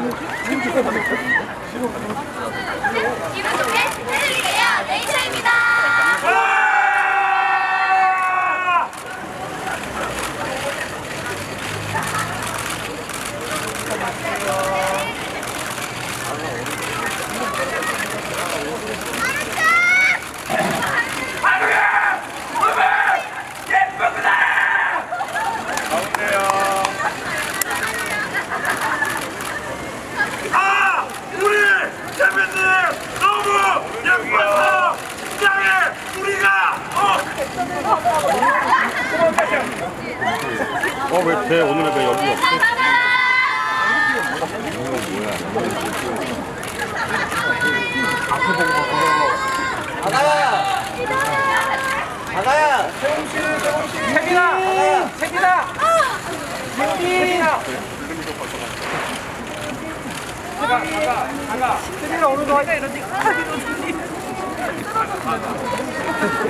기분 좋게 해드릴게요. 네이처입니다. 왜 쟤 오늘은 왜 여기 없어? 바다야! 바다야! 세빈아! 세빈아! 세빈아! 세빈아 오늘도 하자 이러지.